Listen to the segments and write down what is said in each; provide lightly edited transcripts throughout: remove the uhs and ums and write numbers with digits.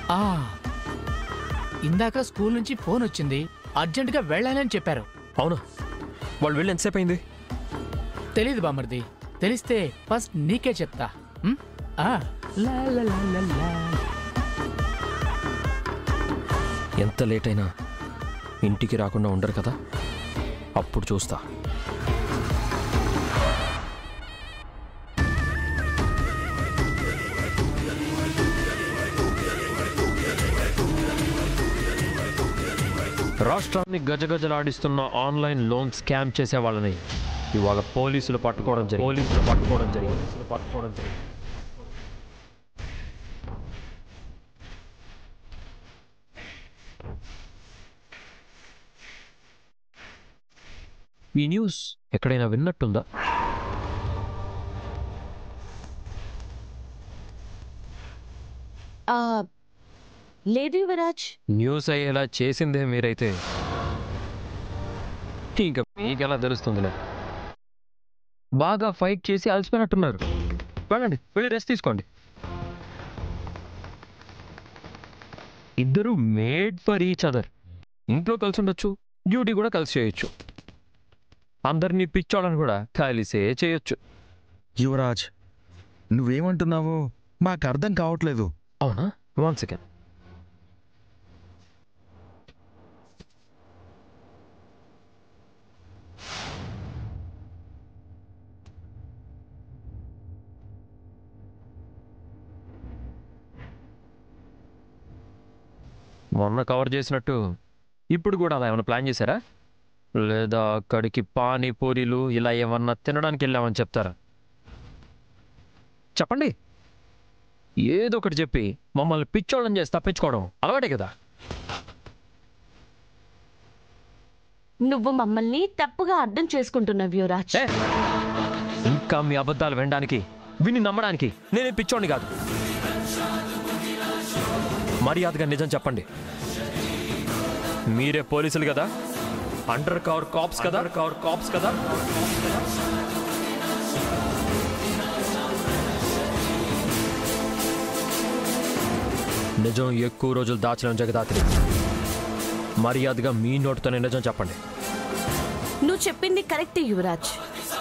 ఇందాక స్కూల్ నుంచి ఫోన్ వచ్చింది, అర్జెంటుగా వెళ్ళాలని చెప్పారు. అవునా? వాళ్ళు వెళ్ళి ఎంతసేపు అయింది? తెలీదు బామర్ది, తెలిస్తే ఫస్ట్ నీకే చెప్తా. ఎంత లేట్ అయినా ఇంటికి రాకుండా ఉండరు కదా, అప్పుడు చూస్తా. రాష్ట్రాన్ని గజగజలాడిస్తున్న ఆన్లైన్ లోన్ స్కామ్ చేసే వాళ్ళని ఇవాళ పోలీసులు పట్టుకోవడం జరిగింది. ఈ న్యూస్ ఎక్కడైనా విన్నట్టుందా? లేదు యువరాజ్. న్యూస్ అయ్యేలా చేసిందే మీరైతే ఇంకా మీకెలా తెలుస్తుందిలే. బాగా ఫైట్ చేసి అలసిపోయినట్టున్నారు. వెళ్ళండి, వెళ్ళి రెస్ట్ తీసుకోండి. ఇద్దరు మేడ్ ఫర్ ఈచ్ అదర్. ఇంట్లో కలిసి ఉండొచ్చు, డ్యూటీ కూడా కలిసి చేయొచ్చు, అందరినీ పిచ్చోళ్ళని కూడా కలిసే చేయొచ్చు. యువరాజ్, నువ్వేమంటున్నావో మాకు అర్థం కావట్లేదు. అవునా? 1 సెకండ్. మొన్న కవర్ చేసినట్టు ఇప్పుడు కూడా అలా ఏమైనా ప్లాన్ చేశారా? లేదా అక్కడికి పానీపూరీలు ఇలా ఏమన్నా తినడానికి వెళ్ళామని చెప్తారా? చెప్పండి. ఏదో ఒకటి చెప్పి మమ్మల్ని పిచ్చోళ్ళని చేసి తప్పించుకోవడం అలవాటే కదా. నువ్వు మమ్మల్ని తప్పుగా అర్థం చేసుకుంటున్నావు యువరాజ్. ఇంకా మీ అబద్ధాలు వినడానికి, విని నమ్మడానికి నేనే పిచ్చోడిని కాదు. మర్యాదగా నిజం చెప్పండి. మీరే పోలీసులు కదా, అండర్ కవర్ కాప్స్ కదా. నిజం ఎక్కువ రోజులు దాచలేం జగదాత్రి. మర్యాదగా మీ నోటితోనే నిజం చెప్పండి. నువ్వు చెప్పింది కరెక్టే యువరాజ్.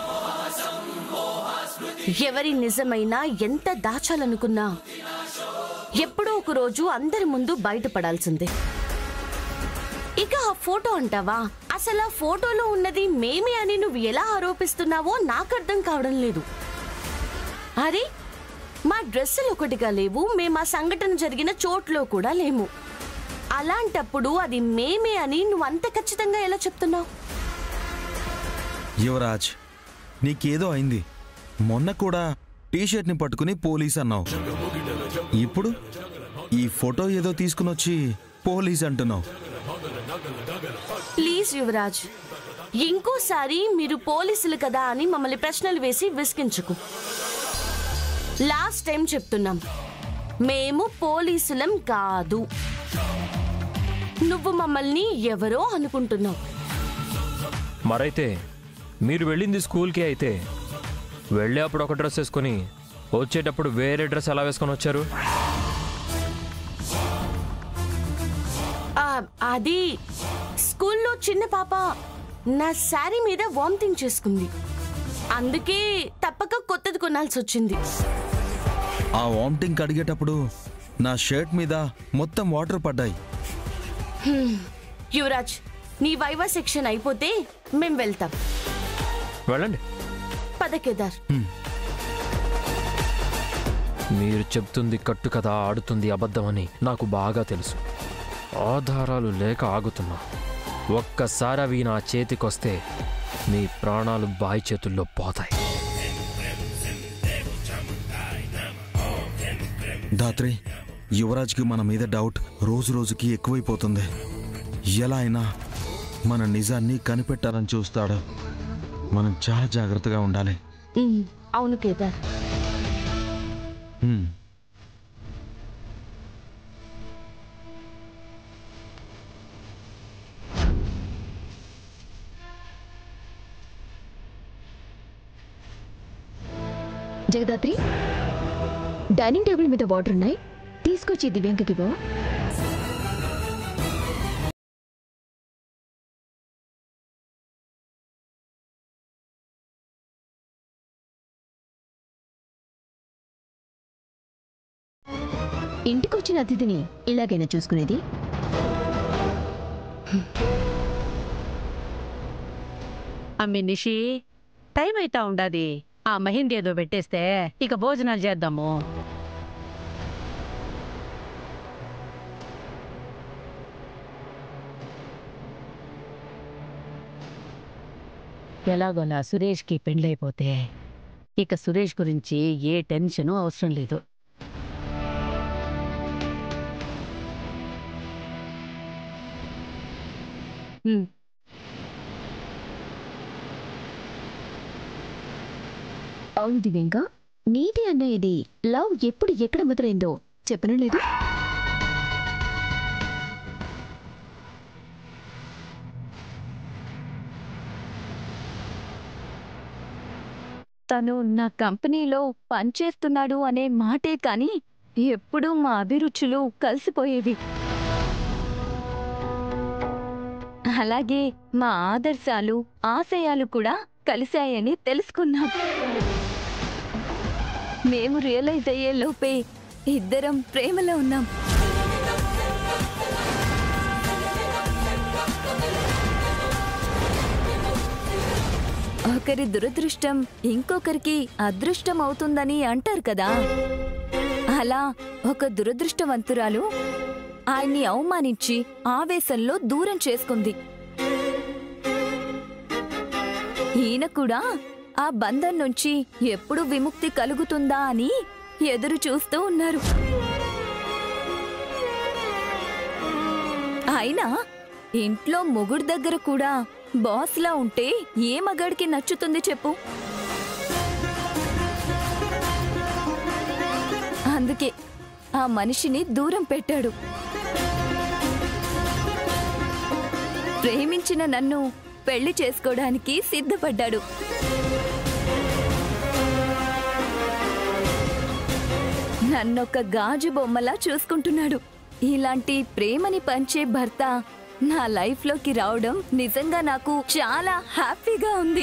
ఎవరి నిజమైనా ఎంత దాచాలనుకున్నా ఎప్పుడో ఒక రోజు అందరి ముందు బయటపడాల్సిందే. ఇక ఆ ఫోటో అంటావా, అసలు ఆ ఫోటోలో ఉన్నది మేమే అని నువ్వు ఎలా ఆరోపిస్తున్నావో నాకు అర్థం కావడం లేదు. అరే, మా డ్రెస్సులు ఒకటిగా లేవు, మేము ఆ సంఘటన జరిగిన చోట్లో కూడా లేము. అలాంటప్పుడు అది మేమే అని నువ్వు అంత ఖచ్చితంగా ఎలా చెప్తున్నావు? యువరాజ్, నీకేదో అయింది. మొన్న కూడా టీషర్ట్ని పట్టుకుని పోలీస్ అన్నావు, ఇప్పుడు ఈ ఫోటో ఏదో తీసుకుని వచ్చి పోలీస్ అంటున్నావు. ప్లీజ్ యువరాజ్, ఇంకోసారి మీరు పోలీసులు కదా అని మమ్మల్ని ప్రశ్నలు వేసి విసిగించుకు. లాస్ట్ టైం చెప్తున్నాం, మేము పోలీసులం కాదు. నువ్వు మమ్మల్ని ఎవరో అనుకుంటున్నావు. మరైతే మీరు వెళ్ళింది స్కూల్కే అయితే వెళ్ళేప్పుడు ఒక డ్రెస్ వేసుకొని వచ్చేటప్పుడు వేరే డ్రెస్ ఎలా వేసుకొని వచ్చారు? అది స్కూల్లో చిన్న పాప నా శారీ మీద వామిటింగ్ చేసుకుంది, అందుకే తప్పక కొత్తది కొనాల్సి వచ్చింది. ఆ వామిటింగ్ కడిగేటప్పుడు నా షర్ట్ మీద మొత్తం వాటర్ పడ్డాయి. యువరాజ్, నీ వైవా సెక్షన్ అయిపోతే మేం వెళ్తాం. వెళ్ళండి. పద కేదార్. మీరు చెప్తుంది కట్టు కదా, ఆడుతుంది అబద్ధమని నాకు బాగా తెలుసు. ఆధారాలు లేక ఆగుతున్నా. ఒక్కసారి అవి నా చేతికొస్తే మీ ప్రాణాలు బాయ్ చేతుల్లో పోతాయి. దాత్రి, యువరాజ్కి మన మీద డౌట్ రోజు రోజుకి ఎక్కువైపోతుంది. ఎలా అయినా మన నిజాన్ని కనిపెట్టాలని చూస్తాడు. మనం చాలా జాగ్రత్తగా ఉండాలి. అవును కేదార్. జగదాత్రి, డైనింగ్ టేబుల్ మీద వాటర్ ఉన్నాయి, తీసుకో. తీసుకొచ్చి దివ్యాంకకి పో. ఇంటికొచ్చిన అతిథిని ఇలాగైనా చూసుకునేది? అమ్మి నిషి, టైం అయితా ఉండాది. ఆ మహింది ఏదో పెట్టేస్తే ఇక భోజనాలు చేద్దాము. ఎలాగోలా సురేష్కి పెళ్ళైపోతే ఇక సురేష్ గురించి ఏ టెన్షను అవసరం లేదు. అవును దివ్యాంక, నీటి అనేది లవ్ ఎప్పుడు ఎక్కడ మొదలైందో చెప్పను లేదు. తను నా కంపెనీలో పనిచేస్తున్నాడు అనే మాటే కాని ఎప్పుడూ మా అభిరుచులు కలిసిపోయేవి. అలాగే మా ఆదర్శాలు, ఆశయాలు కూడా కలిశాయని తెలుసుకున్నాం. మేము రియలైజ్ అయ్యే లోపే ఇద్దరం ప్రేమలో ఉన్నాం. ఒకరి దురదృష్టం ఇంకొకరికి అదృష్టం అవుతుందని అంటారు కదా, అలా ఒక దురదృష్టవంతురాలు ఆయన్ని అవమానించి ఆవేశంలో దూరం చేసుకుంది. ఈయన కూడా ఆ బంధం నుంచి ఎప్పుడు విముక్తి కలుగుతుందా అని ఎదురు చూస్తూ ఉన్నారు. అయినా ఇంట్లో మొగుడు దగ్గర కూడా బాస్లా ఉంటే ఏ మగాడికి నచ్చుతుంది చెప్పు? అందుకే ఆ మనిషిని దూరం పెట్టాడు. ప్రేమించిన నన్ను పెళ్లి చేసుకోవడానికి సిద్ధపడ్డాడు. నన్నొక గాజు బొమ్మలా చూసుకుంటున్నాడు. ఇలాంటి ప్రేమని పంచే భర్త నా లైఫ్లోకి రావడం నిజంగా నాకు చాలా హ్యాపీగా ఉంది.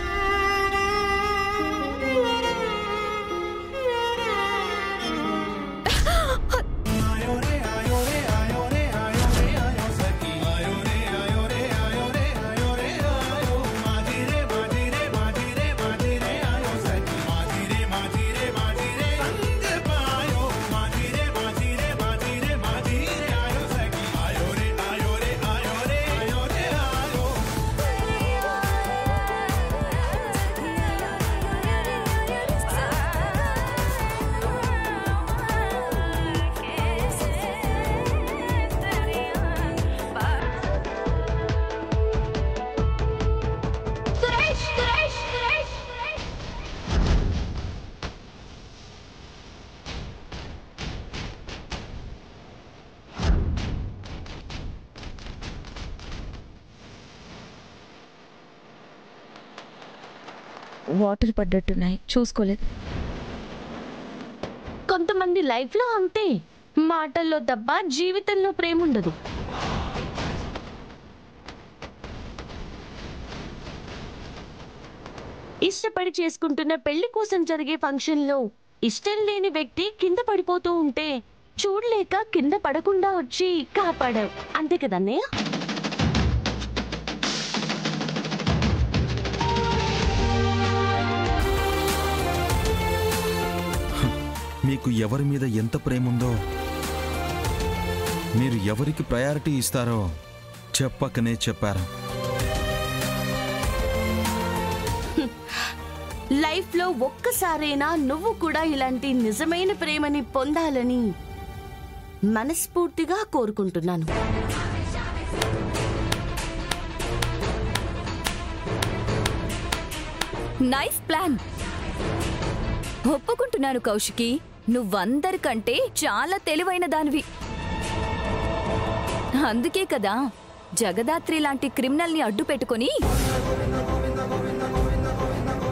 వాటర్ పడ్డట్టున్నాయి, చూసుకోలేదు. కొంతమంది లైఫ్లో అంతే, మాటల్లో తప్ప జీవితంలో ప్రేమ ఉండదు. ఇష్టపడి చేసుకుంటున్న పెళ్లి కోసం జరిగే ఫంక్షన్లో ఇష్టం లేని వ్యక్తి కింద పడిపోతూ ఉంటే చూడలేక కింద పడకుండా వచ్చి కాపాడావు, అంతే కదన్నయ్య? మీకు ఎవరి మీద ఎంత ప్రేమ ఉందో, మీరు ఎవరికి ప్రయారిటీ ఇస్తారో చెప్పకనే చెప్పారు. లైఫ్లో ఒక్కసారైనా నువ్వు కూడా ఇలాంటి నిజమైన ప్రేమని పొందాలని మనస్ఫూర్తిగా కోరుకుంటున్నాను. Nice plan. ఒప్పుకుంటున్నాను కౌశికి, నువ్వందరికంటే చాలా తెలివైన దానివి. అందుకే కదా జగదాత్రి లాంటి క్రిమినల్ని అడ్డు పెట్టుకొని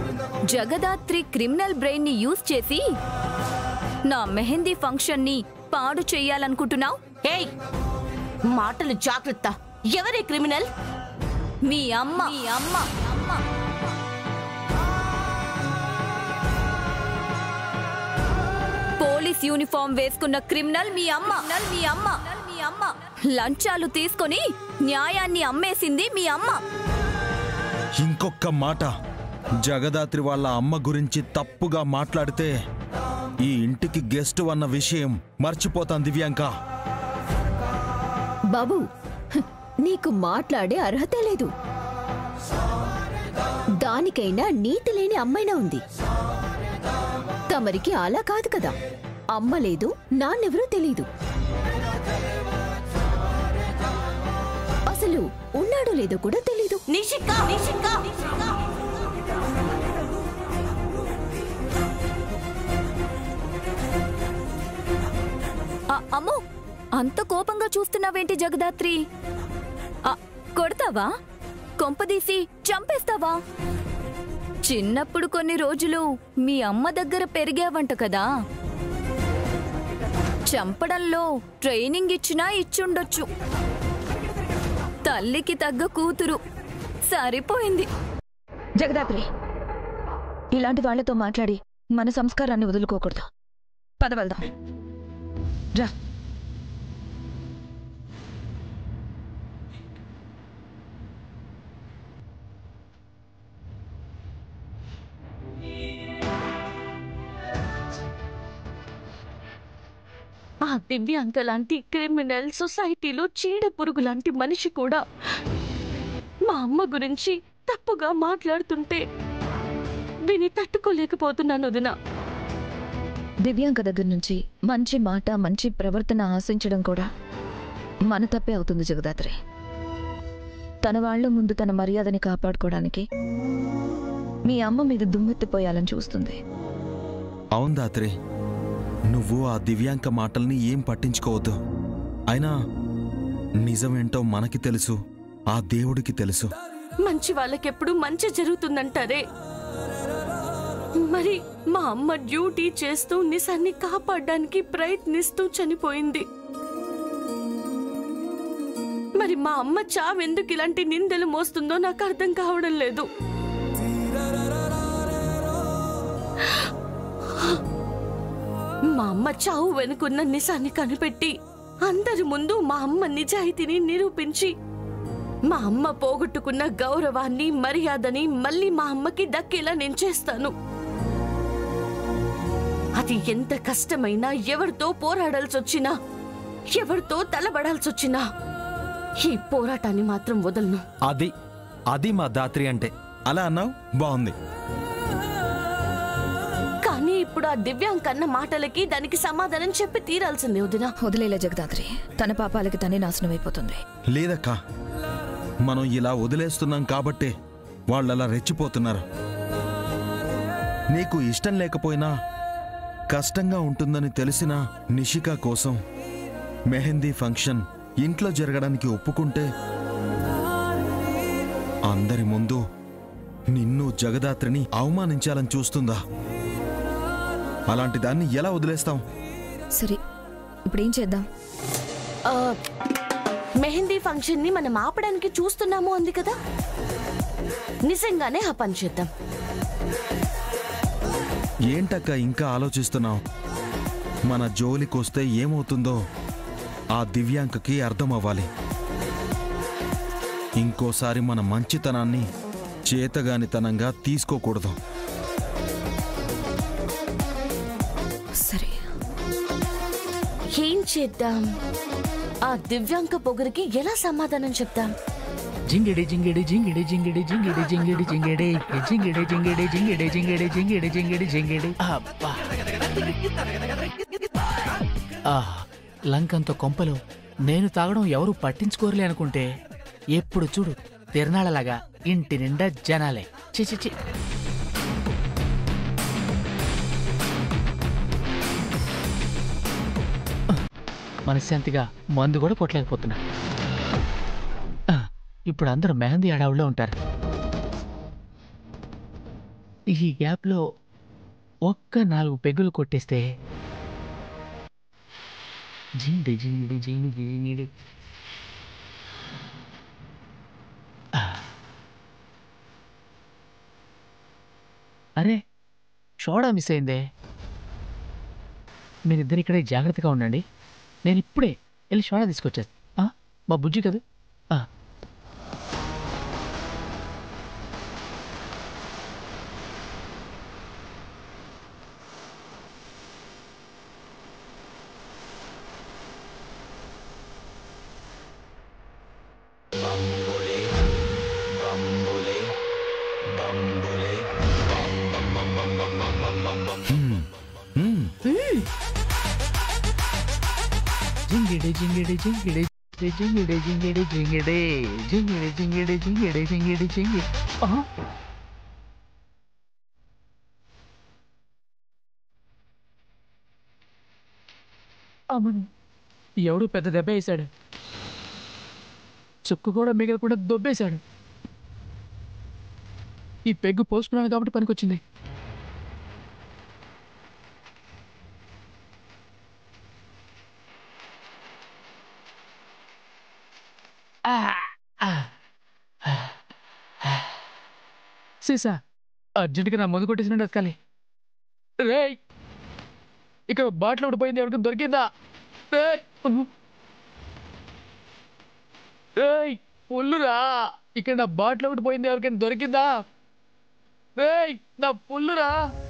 జగదాత్రి క్రిమినల్ బ్రెయిన్ ని యూజ్ చేసి నా మెహందీ ఫంక్షన్ ని పాడు చెయ్యాలనుకుంటున్నావు? ఏయ్, మాటలు జాగ్రత్త. ఎవరే క్రిమినల్? మీ అమ్మ. పోలీస్ యూనిఫామ్ వేసుకున్న క్రిమినల్ మీ అమ్మ. లంచాలు తీసుకొని న్యాయాన్ని అమ్మేసింది మీ అమ్మ. ఇంకొక మాట జగదాత్రి వాళ్ళ అమ్మ గురించి తప్పుగా మాట్లాడితే ఈ ఇంటికి గెస్ట్ అన్న విషయం మర్చిపోతాను దివ్యాంక. బాబు, నీకు మాట్లాడే అర్హతే లేదు. దానికైనా నీతి లేని అమ్మైనా ఉంది. తమరికి అలా కాదు కదా. అమ్మ లేదు, నాన్నెవరూ తెలీదు. అసలు ఉన్నాడో లేదో కూడా తెలీదు. నిషిక. అమ్మో, అంత కోపంగా చూస్తున్నావేంటి జగదాత్రి? కొడతావా? కొంపదీసి చంపేస్తావా? చిన్నప్పుడు కొన్ని రోజులు మీ అమ్మ దగ్గర పెరిగావంట కదా. చంపడంలో ట్రైనింగ్ ఇచ్చినా ఇచ్చుండొచ్చు. తల్లికి తగ్గ కూతురు సరిపోయింది. జగదాత్రి, ఇలాంటి వాళ్లతో మాట్లాడి మన సంస్కారాన్ని వదులుకోకూడదు. పద వెళ్దాం. రా. ఆ దివ్యాంక లాంటి క్రిమినల్, సొసైటీలో చీడ పురుగు లాంటి మనిషి కూడా మా అమ్మ గురించి తప్పుగా మాట్లాడుతుంటే విని తట్టుకోలేకపోతున్నాను వదినా. దివ్యాంక దగ్గర నుంచి మంచి మాట, మంచి ప్రవర్తన ఆశించడం కూడా మన తప్పే అవుతుంది జగదాత్రి. తన వాళ్ళ ముందు తన మర్యాదని కాపాడుకోవడానికి మీ అమ్మ మీద దుమ్మెత్తిపోయాలని చూస్తుంది. అవును దాత్రి, నువ్వు ఆ దివ్యాంక మాటల్ని ఏం పట్టించుకోవద్దు. అయినా నిజమేంటో మనకి తెలుసు, ఆ దేవుడికి తెలుసు. మంచి వాళ్ళకెప్పుడు మంచి జరుగుతుందంటారే, మరి మా అమ్మ డ్యూటీ చేస్తూ నిజాన్ని కాపాడడానికి ప్రయత్నిస్తూ చనిపోయింది. మరి మా అమ్మ చావెందుకు ఇలాంటి నిందలు మోస్తుందో నాకు అర్థం కావడం లేదు. మా అమ్మ చావు వెనుకున్న నిజాన్ని కనిపెట్టి అందరి ముందు మా అమ్మ నిజాయితీని నిరూపించి మా అమ్మ పోగొట్టుకున్న గౌరవాన్ని, మర్యాదని మళ్ళీ మా అమ్మకి దక్కేలా నేను చేస్తాను. అది ఎంత కష్టమైనా, ఎవరితో పోరాడాల్సొచ్చినా, ఎవరితో తలబడాల్సొచ్చినా ఈ పోరాటాన్ని మాత్రం వదలను. అది మా దాత్రి అంటే. అలా అన్నావు, బాగుంది. కానీ ఇప్పుడు ఆ దివ్యాంక అన్న మాటలకి దానికి సమాధానం చెప్పి తీరాల్సిందే వదినా. వదిలేలా జగదాత్రి, తన పాపాలకి తనే నాశనం అయిపోతుంది. లేదక్క, మనం ఇలా వదిలేస్తున్నాం కాబట్టే వాళ్ళలా రెచ్చిపోతున్నారు. నీకు ఇష్టం లేకపోయినా కష్టంగా ఉంటుందని తెలిసిన నిషిక కోసం మెహందీ ఫంక్షన్ ఇంట్లో జరగడానికి ఒప్పుకుంటే అందరి ముందు నిన్ను, జగదాత్రిని అవమానించాలని చూస్తుందా? అలాంటి దాన్ని ఎలా వదిలేస్తాం? సరే, ఇప్పుడేం చేద్దాం? మెహందీ ఫంక్షన్ ని మనం ఆపడానికి చూస్తున్నాము అంది కదా, నిజంగానే ఆ పని చేద్దాం. ఏంటక్క ఇంకా ఆలోచిస్తున్నావు? మన జోలికొస్తే ఏమవుతుందో ఆ దివ్యాంకకి అర్థమవ్వాలి. ఇంకోసారి మన మంచితనాన్ని చేతగానితనంగా తీసుకోకూడదు. సరే, ఏం చేద్దాం? ఆ దివ్యాంక పొగరికి ఎలా సమాధానం చెప్తాం? జింగిడి జింగిడి జింగిడి జింగిడి జింగిడి జింగిడి జింగిడి జింగిడి జింగిడి జింగిడి జింగిడి జింగిడి జింగిడి జింగిడి. అబ్బా, లంకంతో కొంపలు నేను తాగడం ఎవరు పట్టించుకోరలే అనుకుంటే ఎప్పుడు చూడు తిరణాలలాగా ఇంటి నిండా జనాలే. చిచి, మనశ్శాంతిగా మందు కూడా కొట్టలేకపోతున్నా. ఇప్పుడు అందరూ మెహందీ అడవుల్లో ఉంటారు. ఈ గ్యాప్లో ఒక్క 4 పెగ్గులు కొట్టేస్తే జింగిడి జింగిడి జింగిడి జింగిడి. అరే షోడా మిస్ అయిందే. మీరిద్దరు ఇక్కడే జాగ్రత్తగా ఉండండి, నేను ఇప్పుడే వెళ్ళి షోడా తీసుకొచ్చేస్తా. మా బుజ్జి కదా. జింగిడి జింగిడి జింగిడి జింగిడి జింగిడి జింగిడి జింగిడి జింగిడి జింగిడి జింగిడి జింగిడి. అమ్మను ఎవడు పెద్ద దెబ్బ వేశాడు, చుక్కు కూడా మిగలకుండా దొబ్బేశాడు. ఈ పెగ్గు పోసుకున్నాను కాబట్టి పనికొచ్చింది. సీసా అర్జెంటుగా నా ముందు కొట్టేసినట్టు ఎత్తుకాలి. రే ఇక్కడ బాటిల్ ఒకటి పోయింది, ఎవరికి దొరికిందా? పుల్లురా, ఇక్కడ నా బాటిల్ ఒకటి పోయింది, ఎవరికైనా దొరికిందా? నా పుల్లురా.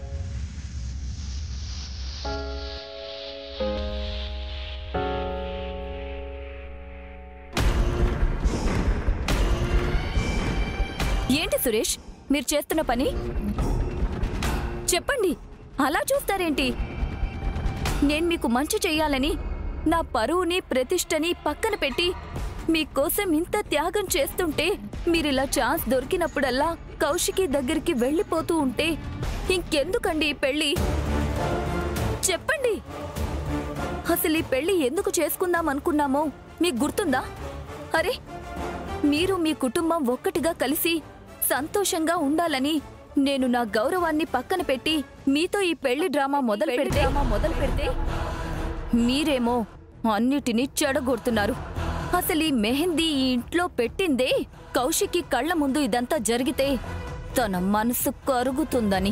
ఏంటి సురేష్ మీరు చేస్తున్న పని? చెప్పండి, అలా చూస్తారేంటి? నేను మీకు మంచి చెయ్యాలని నా పరువుని ప్రతిష్టని పక్కన పెట్టి మీకోసం ఇంత త్యాగం చేస్తుంటే మీరిలా ఛాన్స్ దొరికినప్పుడల్లా కౌశికి దగ్గరికి వెళ్ళిపోతూ ఉంటే ఇంకెందుకండి ఈ పెళ్ళి? చెప్పండి, అసలు ఈ పెళ్లి ఎందుకు చేసుకుందాం అనుకున్నామో మీకు గుర్తుందా? అరే మీరు మీ కుటుంబం ఒక్కటిగా కలిసి సంతోషంగా ఉండాలని నేను నా గౌరవాన్ని పక్కన పెట్టి మీతో ఈ పెళ్లి డ్రామా మొదలు పెడితే మీరేమో అన్నిటినీ చెడగొడుతున్నారు. అసలు ఈ మెహందీ ఈ ఇంట్లో పెట్టిందే కౌశికి కళ్ళ ముందు ఇదంతా జరిగితే తన మనసు కరుగుతుందని.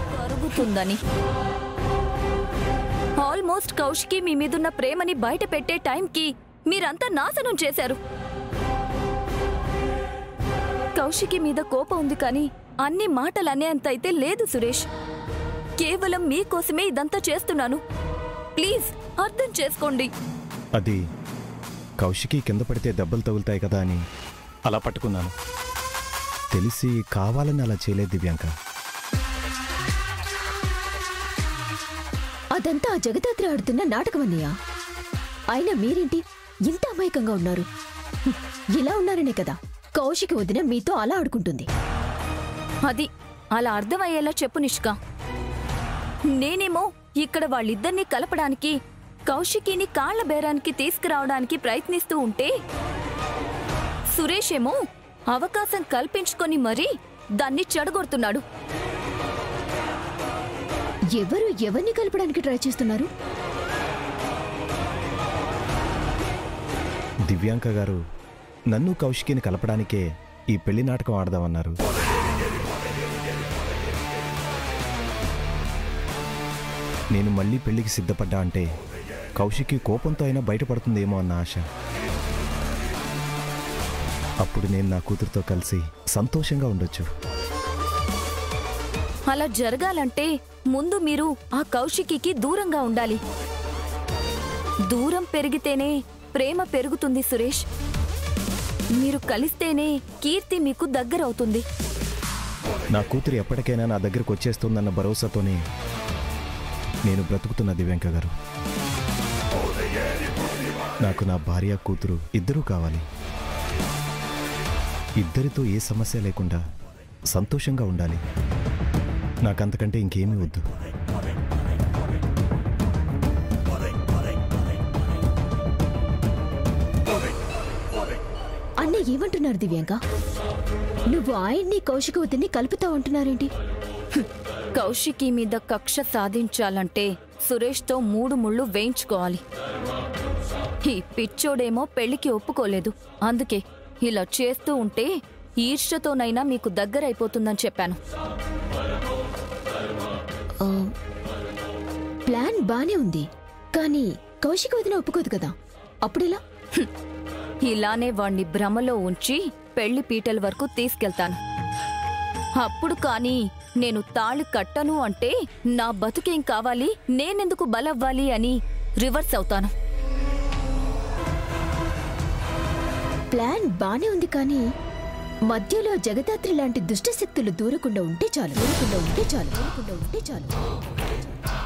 ఆల్మోస్ట్ కౌశికి మీ మీదున్న ప్రేమని బయట పెట్టే టైంకి మీరంతా నాశనం చేశారు. కౌశికి మీద కోపం ఉంది కానీ అన్ని మాటలనే అంత అయితే లేదు సురేష్. కేవలం మీకోసమే ఇదంతా చేస్తున్నాను, ప్లీజ్ అర్థం చేసుకోండి. అది కౌశికి కింద పడితే దెబ్బలు తగులుతాయి కదా అని అలా పట్టుకున్నాను. తెలిసి కావాలని అలా చేయలేదు దివ్యాంక. అదంతా ఆ జగదాత్రి ఆడుతున్న నాటకం అన్నయ్య. అయినా మీరేంటి ఇంత అమాయకంగా ఉన్నారు? ఇలా ఉన్నారనే కదా కౌశికి వదిన మీతో అలా ఆడుకుంటుంది. అది అలా అర్థమయ్యేలా చెప్పు నిష్కా. నేనేమో ఇక్కడ వాళ్ళిద్దరినీ కలపడానికి కౌశికిని కాళ్ల బేరానికి తీసుకురావడానికి ప్రయత్నిస్తూ ఉంటే సురేష్ ఏమో అవకాశం కల్పించుకొని మరీ దాన్ని చెడగొడుతున్నాడు. ఎవరు ఎవరిని కలపడానికి ట్రై చేస్తున్నారు? దివ్యాంక గారు నన్ను కౌశికిని కలపడానికే ఈ పెళ్లి నాటకం ఆడదామన్నారు. నేను మళ్ళీ పెళ్లికి సిద్ధపడ్డా అంటే కౌశికి కోపంతో అయినా బయటపడుతుందేమో అన్న ఆశ. అప్పుడు నేను నా కూతురుతో కలిసి సంతోషంగా ఉండొచ్చు. అలా జరగాలంటే ముందు మీరు ఆ కౌశికికి దూరంగా ఉండాలి. దూరం పెరిగితేనే ప్రేమ పెరుగుతుంది సురేష్. మీరు కలిస్తేనే కీర్తి మీకు దగ్గరవుతుంది. నా కూతురు ఎప్పటికైనా నా దగ్గరకు వచ్చేస్తుందన్న భరోసాతోనే నేను బ్రతుకుతున్న దివ్యాంక గారు. నాకు నా భార్య కూతురు ఇద్దరూ కావాలి. ఇద్దరితో ఏ సమస్య లేకుండా సంతోషంగా ఉండాలి. నాకంతకంటే ఇంకేమీ వద్దు. అన్న ఏమంటున్నారు దివ్యాంక? నువ్వు ఆయన్ని కౌశిక వదిని కలుపుతావు అంటున్నారేంటి? కౌశికి మీద కక్ష సాధించాలంటే సురేష్తో 3 ముళ్ళు వేయించుకోవాలి. ఈ పిచ్చోడేమో పెళ్లికి ఒప్పుకోలేదు. అందుకే ఇలా చేస్తూ ఉంటే ఈర్ష్యతోనైనా మీకు దగ్గరైపోతుందని చెప్పాను. ప్లాన్ బానే ఉంది, కానీ కౌశిక్ వదిన ఒప్పుకోదు కదా, అప్పుడెలా? ఇలానే వాణ్ణి భ్రమలో ఉంచి పెళ్లి పీటల వరకు తీసుకెళ్తాను. అప్పుడు కానీ నేను తాళి కట్టను అంటే నా బతుకేం కావాలి, నేనెందుకు బలవ్వాలి అని రివర్స్ అవుతాను. ప్లాన్ బానే ఉంది, కానీ మధ్యలో జగదాత్రి లాంటి దుష్టశక్తులు దూరకుండా ఉంటే చాలు.